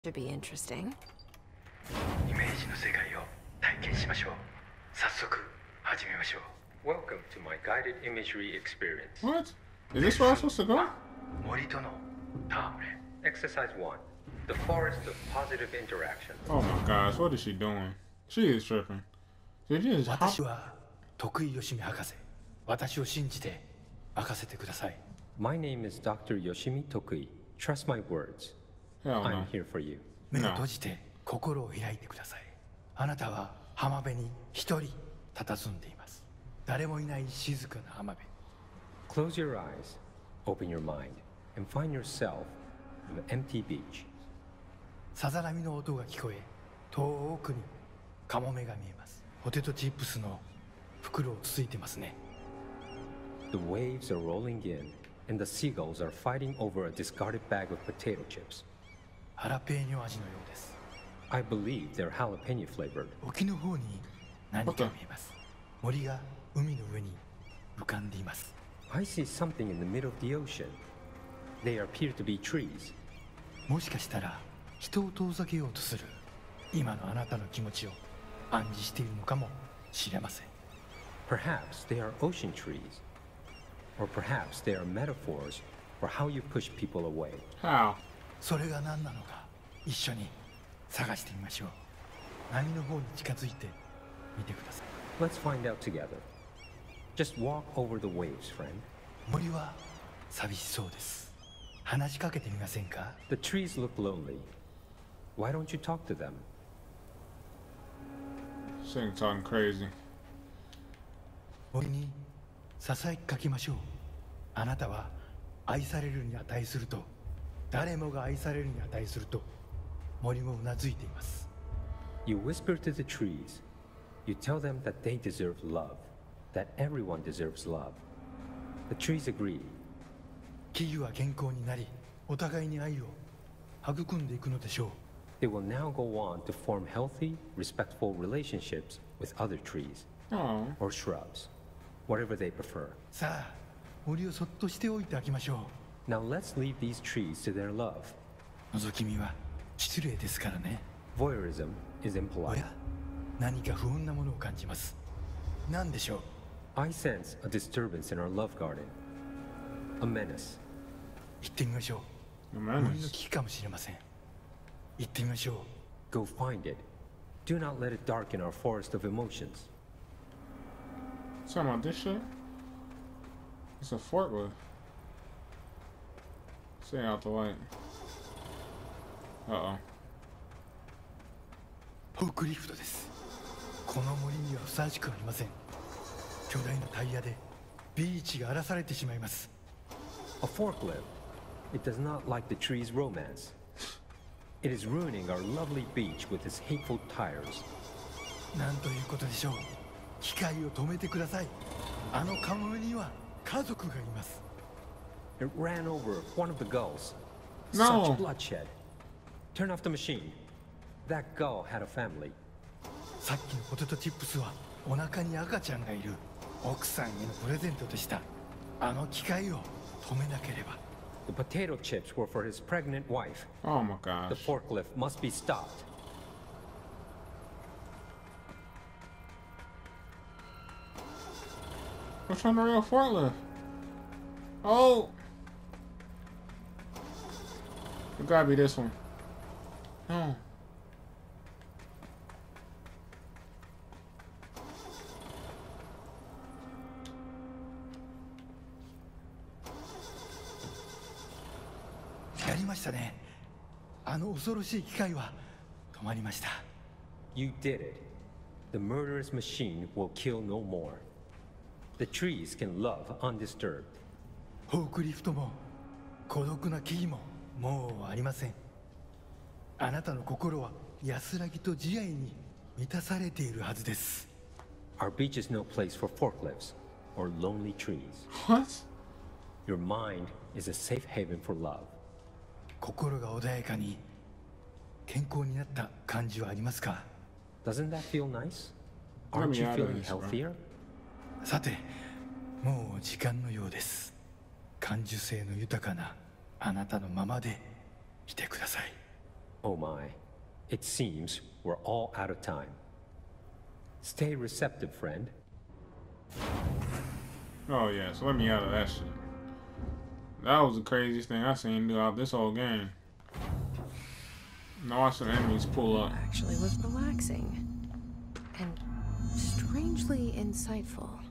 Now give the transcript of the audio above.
Should be interesting. イメージの世界を体験しましょう。早速始めましょう。Welcome to my guided imagery experience. What? Is this where I'm supposed to go? 森との戯れ。 Exercise 1. The forest of positive interaction. Oh my gosh, what is she doing? She is tripping. Did you just hop? 私は徳井義美博士。私を信じて任せてください。 My name is Dr. Yoshimi Tokui. Trust my words. Hell I'm no. here for you. 目を閉じて心を開いてください。あなたは浜辺に一人佇んでいます。誰もいない静かな浜辺。 Close your eyes, open your mind, and find yourself on an empty beach. さざ波の音が聞こえ、遠くにカモメが見えます。ポテトチップスの袋をつついてますね。 The waves are rolling in, and the seagulls are fighting over a discarded bag of potato chips. ハラペーニョ味のようです。 I believe they're jalapeno flavored. 沖の方に何か見えます。森が海の上に浮かんでいます。 I see something in the middle of the ocean. They appear to be trees. もしかしたら人を遠ざけようとする今のあなたの気持ちを暗示しているのかもしれません。 Perhaps they are ocean trees. Or perhaps they are metaphors for how you push people away. How? それが何なのか一緒に探してみましょう。波の方に近づいてみてください。 Let's find out together. Just walk over the waves, friend. 森は寂しそうです。話しかけてみませんか？ The trees look lonely. Why don't you talk to them? She ain't talking crazy. 森にささやきかけましょう。あなたは愛されるに値すると、誰もが愛されるに値すると森もうなずいています。 You whisper to the trees. You tell them that they deserve love, that everyone deserves love. The trees agree. 木々は健康になり、お互いに愛を育んでいくのでしょう。 They will now go on to form healthy, respectful relationships with other trees Oh. or shrubs, whatever they prefer. さあ、森をそっとしておいてあげましょ Now let's leave these trees to their love. う。覗き見は失礼ですからね。 Voyeurism is お impolite. や、何か不穏なものを感じます。何でしょう？ I sense a disturbance in our love garden. A menace. 行ってみましょう。 The 森の menace. 危機かもしれません。行ってみましょう。 Go find it. Do not let it darken our forest of emotions. Talking about this shit? It's a forklift. Stay out the way. Uh-oh. フォークリフトです。この森にはふさわしくありません。巨大なタイヤでビーチが荒らされてしまいます。 A forklift. It does not like the tree's romance. It is ruining our lovely beach with its hateful tires. なんということでしょう。機械を止めてください。あのカモメには家族がいます。 It ran over one of the gulls. No. Such bloodshed. Turn off the machine. That gull had a family. さっきのポテトチップスはお腹に赤ちゃんがいる奥さんへのプレゼントでした。あの機械を止めなければ。 The potato chips were for his pregnant wife. Oh my The gosh. forklift must be stopped. What's on the real forklift? Oh! It gotta be this one. Oh. やりましたね。あの恐ろしい機械は止まりました。 You did it. The murderous machine will kill no more. The trees can love undisturbed. フォークリフトも孤独な木々ももうありません。あなたの心は安らぎと慈愛に満たされているはずです。 Our beach is no place for forklifts or lonely trees. What? Your mind is a safe haven for love. 心が穏やかに健康になった感じはありますか？ Doesn't that feel nice? Let Aren't me you out of feeling this, bro. healthier? さて、もう時間のようです。感受性の豊かなあなたのままでいてください。 Oh my. It seems we're all out of time. Stay receptive, friend. Oh yeah, so let me out of that shit. That was the craziest thing I seen throughout this whole game. Now watch the enemies pull up. Actually was relaxing and strangely insightful.